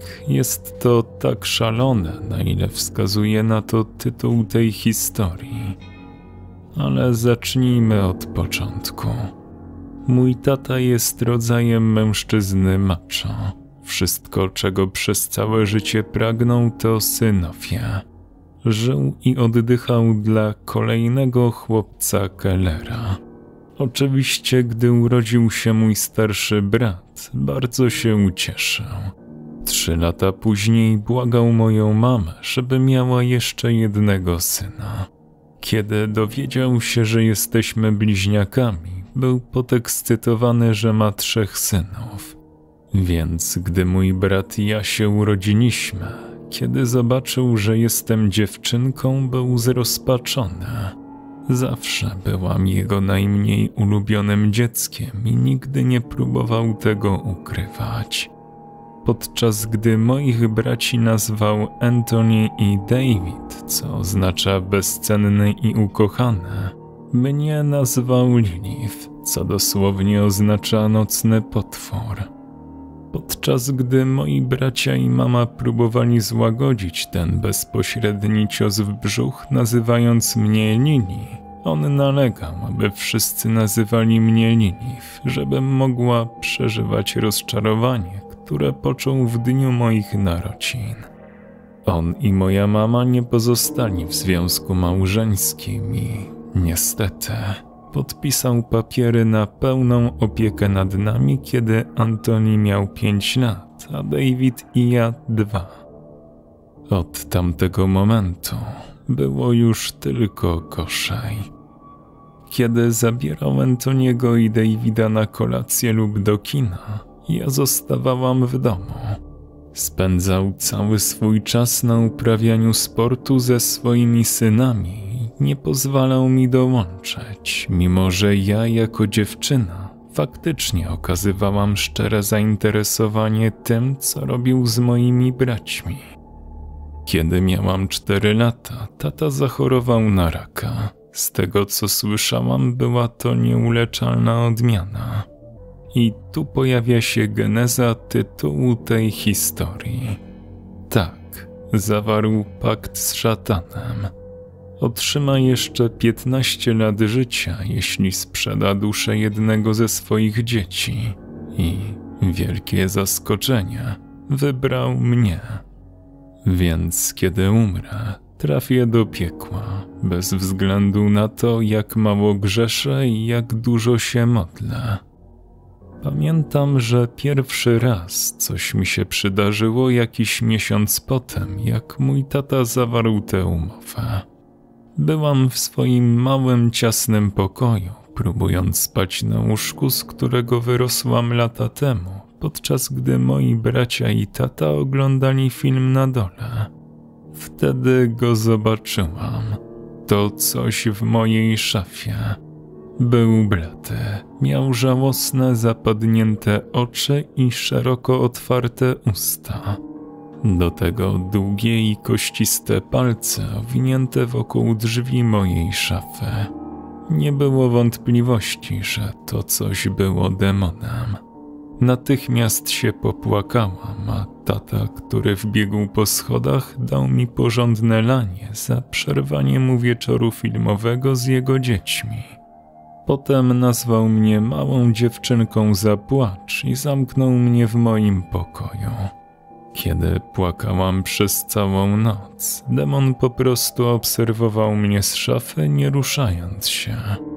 jest to tak szalone, na ile wskazuje na to tytuł tej historii. Ale zacznijmy od początku. Mój tata jest rodzajem mężczyzny macho. Wszystko, czego przez całe życie pragnął, to synowie. Żył i oddychał dla kolejnego chłopca Kellera. Oczywiście, gdy urodził się mój starszy brat, bardzo się ucieszył. 3 lata później błagał moją mamę, żeby miała jeszcze jednego syna. Kiedy dowiedział się, że jesteśmy bliźniakami, był podekscytowany, że ma 3 synów. Więc gdy mój brat i ja się urodziliśmy, kiedy zobaczył, że jestem dziewczynką, był zrozpaczony. Zawsze byłam jego najmniej ulubionym dzieckiem i nigdy nie próbował tego ukrywać. Podczas gdy moich braci nazwał Anthony i David, co oznacza bezcenny i ukochany, mnie nazwał Lilith, co dosłownie oznacza nocny potwór. Podczas gdy moi bracia i mama próbowali złagodzić ten bezpośredni cios w brzuch, nazywając mnie Lili, on nalegał, aby wszyscy nazywali mnie Lilith, żebym mogła przeżywać rozczarowanie, które poczuł w dniu moich narodzin. On i moja mama nie pozostali w związku małżeńskim i, niestety, podpisał papiery na pełną opiekę nad nami, kiedy Antoni miał 5 lat, a David i ja 2. Od tamtego momentu było już tylko gorzej. Kiedy zabierał Antoniego i Davida na kolację lub do kina, ja zostawałam w domu. Spędzał cały swój czas na uprawianiu sportu ze swoimi synami i nie pozwalał mi dołączyć, mimo że ja jako dziewczyna faktycznie okazywałam szczere zainteresowanie tym, co robił z moimi braćmi. Kiedy miałam 4 lata, tata zachorował na raka. Z tego co słyszałam, była to nieuleczalna odmiana. I tu pojawia się geneza tytułu tej historii. Tak, zawarł pakt z szatanem. Otrzyma jeszcze 15 lat życia, jeśli sprzeda duszę jednego ze swoich dzieci. I, wielkie zaskoczenie, wybrał mnie. Więc kiedy umrę, trafię do piekła, bez względu na to, jak mało grzeszę i jak dużo się modlę. Pamiętam, że pierwszy raz coś mi się przydarzyło jakiś miesiąc potem, jak mój tata zawarł tę umowę. Byłam w swoim małym, ciasnym pokoju, próbując spać na łóżku, z którego wyrosłam lata temu, podczas gdy moi bracia i tata oglądali film na dole. Wtedy go zobaczyłam. To coś w mojej szafie. Był blady, miał żałosne, zapadnięte oczy i szeroko otwarte usta. Do tego długie i kościste palce owinięte wokół drzwi mojej szafy. Nie było wątpliwości, że to coś było demonem. Natychmiast się popłakałam, a tata, który wbiegł po schodach, dał mi porządne lanie za przerwanie mu wieczoru filmowego z jego dziećmi. Potem nazwał mnie małą dziewczynką za płacz i zamknął mnie w moim pokoju. Kiedy płakałam przez całą noc, demon po prostu obserwował mnie z szafy, nie ruszając się.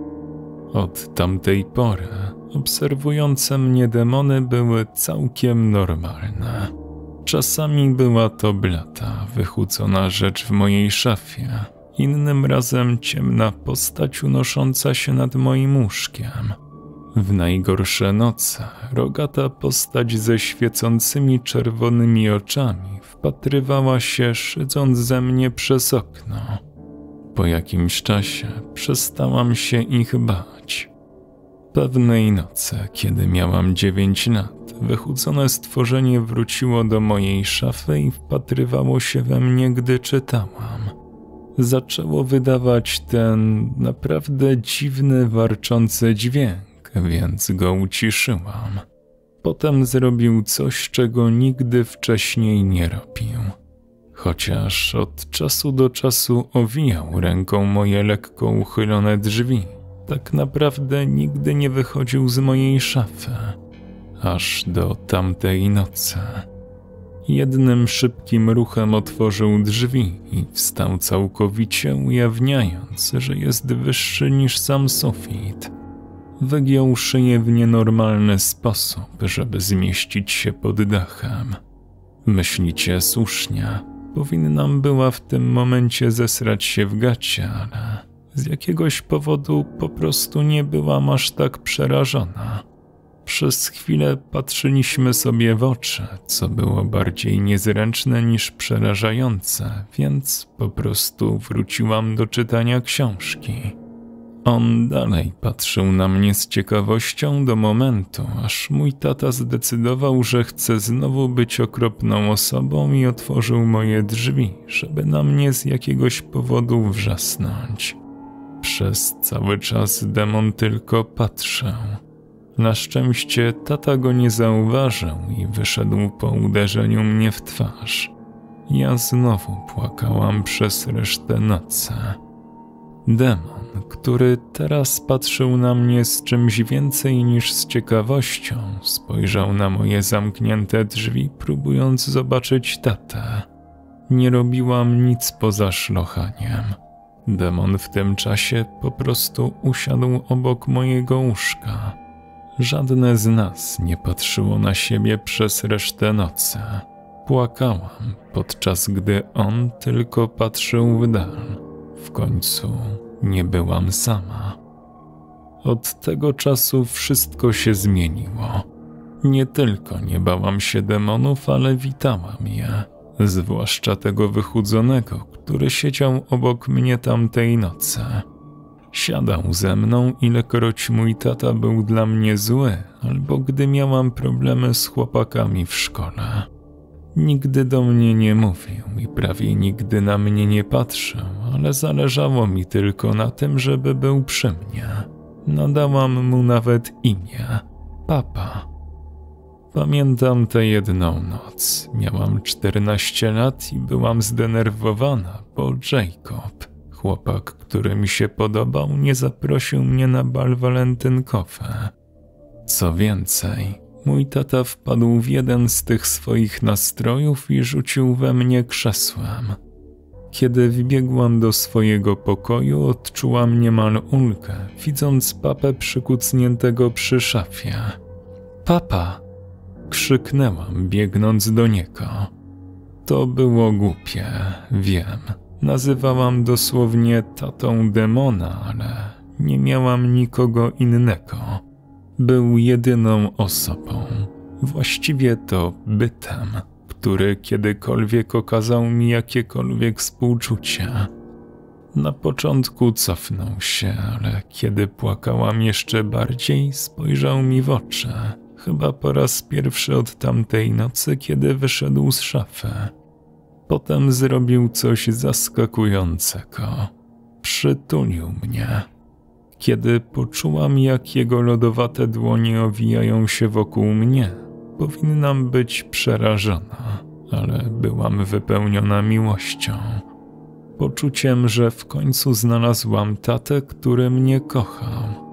Od tamtej pory obserwujące mnie demony były całkiem normalne. Czasami była to blada, wychudzona rzecz w mojej szafie, innym razem ciemna postać unosząca się nad moim łóżkiem. W najgorsze noce rogata postać ze świecącymi czerwonymi oczami wpatrywała się, szydząc ze mnie przez okno. Po jakimś czasie przestałam się ich bać. Pewnej nocy, kiedy miałam 9 lat, wychudzone stworzenie wróciło do mojej szafy i wpatrywało się we mnie, gdy czytałam. Zaczęło wydawać ten naprawdę dziwny, warczący dźwięk, więc go uciszyłam. Potem zrobił coś, czego nigdy wcześniej nie robił. Chociaż od czasu do czasu owijał ręką moje lekko uchylone drzwi, tak naprawdę nigdy nie wychodził z mojej szafy, aż do tamtej nocy. Jednym szybkim ruchem otworzył drzwi i wstał całkowicie, ujawniając, że jest wyższy niż sam sufit. Wygiął szyję w nienormalny sposób, żeby zmieścić się pod dachem. Myślicie słusznie, powinnam była w tym momencie zesrać się w gacie, ale z jakiegoś powodu po prostu nie byłam aż tak przerażona. Przez chwilę patrzyliśmy sobie w oczy, co było bardziej niezręczne niż przerażające, więc po prostu wróciłam do czytania książki. On dalej patrzył na mnie z ciekawością do momentu, aż mój tata zdecydował, że chce znowu być okropną osobą i otworzył moje drzwi, żeby na mnie z jakiegoś powodu wrzasnąć. Przez cały czas demon tylko patrzył. Na szczęście tata go nie zauważył i wyszedł po uderzeniu mnie w twarz. Ja znowu płakałam przez resztę nocy. Demon, który teraz patrzył na mnie z czymś więcej niż z ciekawością, spojrzał na moje zamknięte drzwi, próbując zobaczyć tatę. Nie robiłam nic poza szlochaniem. Demon w tym czasie po prostu usiadł obok mojego łóżka. Żadne z nas nie patrzyło na siebie przez resztę nocy. Płakałam, podczas gdy on tylko patrzył w dal. W końcu nie byłam sama. Od tego czasu wszystko się zmieniło. Nie tylko nie bałam się demonów, ale witałam je. Zwłaszcza tego wychudzonego, który siedział obok mnie tamtej nocy. Siadał ze mną, ilekroć mój tata był dla mnie zły, albo gdy miałam problemy z chłopakami w szkole. Nigdy do mnie nie mówił i prawie nigdy na mnie nie patrzył, ale zależało mi tylko na tym, żeby był przy mnie. Nadałam mu nawet imię – Papa. Pamiętam tę jedną noc. Miałam 14 lat i byłam zdenerwowana, bo Jacob, chłopak, który mi się podobał, nie zaprosił mnie na bal walentynkowy. Co więcej, mój tata wpadł w jeden z tych swoich nastrojów i rzucił we mnie krzesłem. Kiedy wbiegłam do swojego pokoju, odczułam niemal ulgę, widząc papę przykucniętego przy szafie. Papa! Krzyknęłam, biegnąc do niego. To było głupie, wiem. Nazywałam dosłownie tatą demona, ale nie miałam nikogo innego. Był jedyną osobą, właściwie to bytem, który kiedykolwiek okazał mi jakiekolwiek współczucie. Na początku cofnął się, ale kiedy płakałam jeszcze bardziej, spojrzał mi w oczy. Chyba po raz pierwszy od tamtej nocy, kiedy wyszedł z szafy. Potem zrobił coś zaskakującego. Przytulił mnie. Kiedy poczułam, jak jego lodowate dłonie owijają się wokół mnie, powinnam być przerażona, ale byłam wypełniona miłością. Poczuciem, że w końcu znalazłam tatę, który mnie kochał.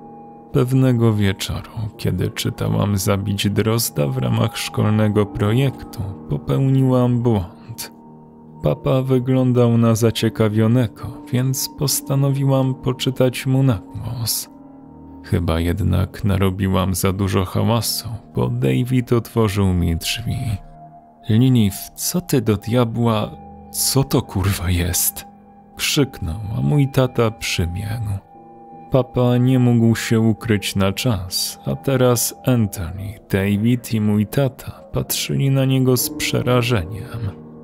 Pewnego wieczoru, kiedy czytałam Zabić Drozda w ramach szkolnego projektu, popełniłam błąd. Papa wyglądał na zaciekawionego, więc postanowiłam poczytać mu na głos. Chyba jednak narobiłam za dużo hałasu, bo David otworzył mi drzwi. Lilith, co ty do diabła... Co to kurwa jest? Krzyknął, a mój tata przybiegł. Papa nie mógł się ukryć na czas, a teraz Anthony, David i mój tata patrzyli na niego z przerażeniem.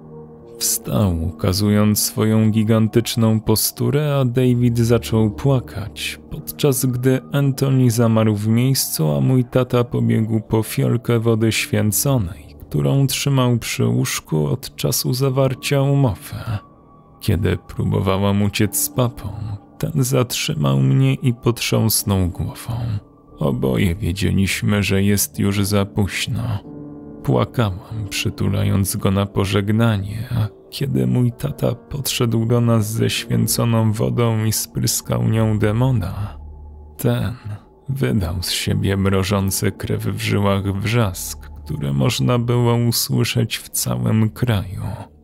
Wstał, ukazując swoją gigantyczną posturę, a David zaczął płakać, podczas gdy Anthony zamarł w miejscu, a mój tata pobiegł po fiolkę wody święconej, którą trzymał przy łóżku od czasu zawarcia umowy. Kiedy próbowałam uciec z papą, ten zatrzymał mnie i potrząsnął głową. Oboje wiedzieliśmy, że jest już za późno. Płakałam, przytulając go na pożegnanie, a kiedy mój tata podszedł do nas ze święconą wodą i spryskał nią demona, ten wydał z siebie mrożący krew w żyłach wrzask, które można było usłyszeć w całym kraju.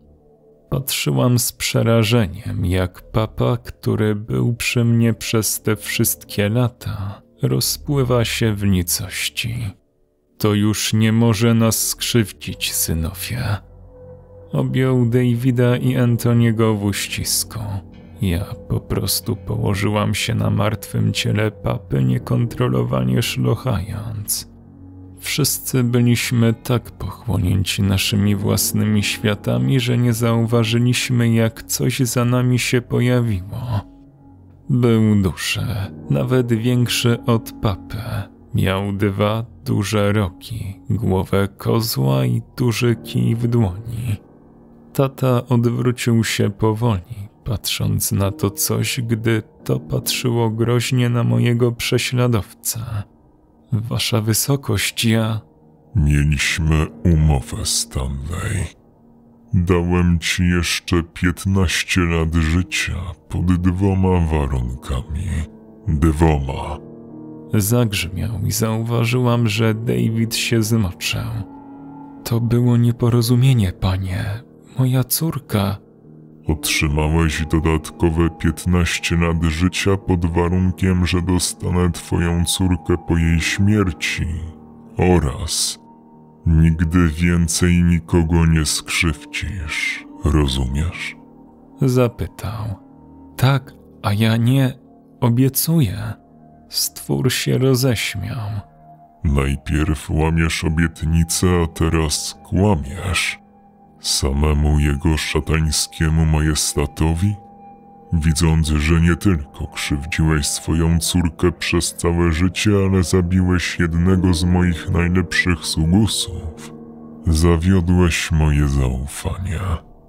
Patrzyłam z przerażeniem, jak papa, który był przy mnie przez te wszystkie lata, rozpływa się w nicości. To już nie może nas skrzywdzić, synowie. Objął Davida i Antoniego w uścisku. Ja po prostu położyłam się na martwym ciele papy, niekontrolowanie szlochając. Wszyscy byliśmy tak pochłonięci naszymi własnymi światami, że nie zauważyliśmy, jak coś za nami się pojawiło. Był duży, nawet większy od papy. Miał 2 duże rogi, głowę kozła i duży kij w dłoni. Tata odwrócił się powoli, patrząc na to coś, gdy to patrzyło groźnie na mojego prześladowcę. Wasza wysokość, ja... Mieliśmy umowę, Stanley. Dałem ci jeszcze 15 lat życia pod 2 warunkami. 2. Zagrzmiał i zauważyłam, że David się zmoczył. To było nieporozumienie, panie. Moja córka... Otrzymałeś dodatkowe 15 lat życia pod warunkiem, że dostanę twoją córkę po jej śmierci oraz nigdy więcej nikogo nie skrzywdzisz. Rozumiesz? Zapytał. Tak, a ja nie... Obiecuję. Stwór się roześmiał. Najpierw łamiesz obietnicę, a teraz kłamiesz. Samemu jego szatańskiemu majestatowi? Widząc, że nie tylko krzywdziłeś swoją córkę przez całe życie, ale zabiłeś jednego z moich najlepszych sługusów, zawiodłeś moje zaufanie.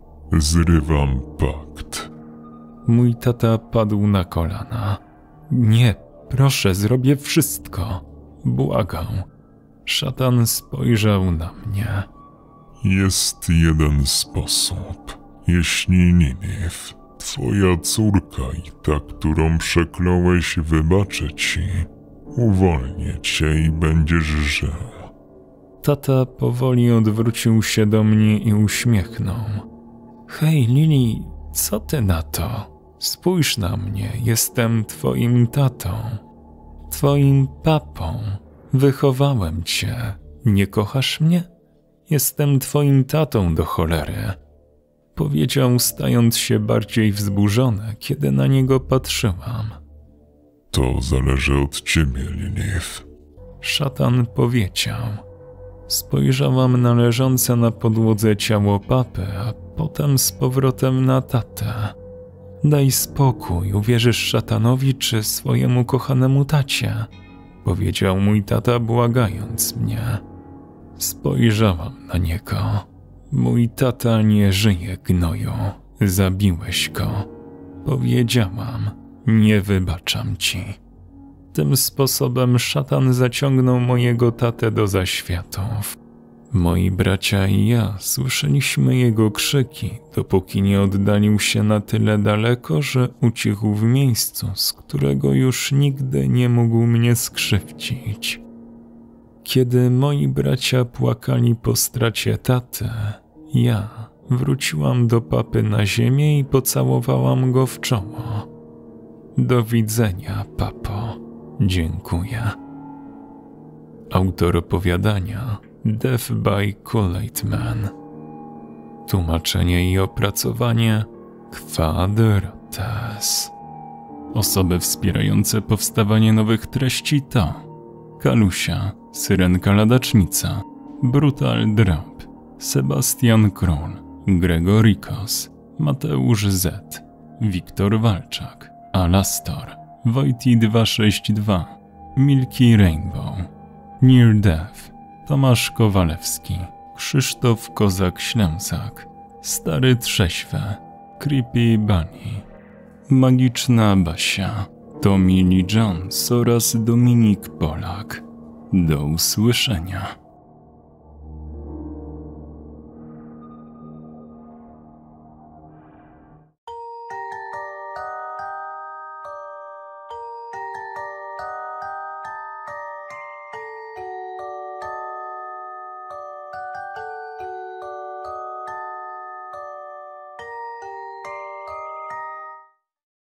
Zrywam pakt. Mój tata padł na kolana. Nie, proszę, zrobię wszystko. Błagał. Szatan spojrzał na mnie. Jest jeden sposób. Jeśli Lilith, twoja córka i ta, którą przekląłeś, wybaczę ci, uwolnię cię i będziesz żył. Tata powoli odwrócił się do mnie i uśmiechnął. Hej, Lili, co ty na to? Spójrz na mnie, jestem twoim tatą. Twoim papą. Wychowałem cię. Nie kochasz mnie? Jestem twoim tatą do cholery. Powiedział, stając się bardziej wzburzony, kiedy na niego patrzyłam. To zależy od ciebie, Lilith. Szatan powiedział. Spojrzałam na leżące na podłodze ciało papy, a potem z powrotem na tatę. Daj spokój, uwierzysz szatanowi czy swojemu kochanemu tacie? Powiedział mój tata, błagając mnie. Spojrzałam na niego. Mój tata nie żyje, gnoju. Zabiłeś go. Powiedziałam, nie wybaczam ci. Tym sposobem szatan zaciągnął mojego tatę do zaświatów. Moi bracia i ja słyszeliśmy jego krzyki, dopóki nie oddalił się na tyle daleko, że ucichł w miejscu, z którego już nigdy nie mógł mnie skrzywdzić. Kiedy moi bracia płakali po stracie taty, ja wróciłam do papy na ziemię i pocałowałam go w czoło. Do widzenia, papo. Dziękuję. Autor opowiadania Death by Kool-Aid Man. Tłumaczenie i opracowanie Kwadrates. Osoby wspierające powstawanie nowych treści to Kalusia, Syrenka Ladacznica, Brutal Drop, Sebastian Król, Gregorikos, Mateusz Z, Wiktor Walczak, Alastor, Wojti 262, Milky Rainbow, Near Death, Tomasz Kowalewski, Krzysztof Kozak-Ślęsak, Stary Trześwe, Creepy Bunny, Magiczna Basia, Tommy Lee Jones oraz Dominik Polak. Do usłyszenia.